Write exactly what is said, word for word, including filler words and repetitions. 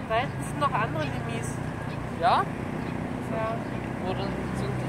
Da hinten sind noch andere Limis. Ja? Ja. Oder sind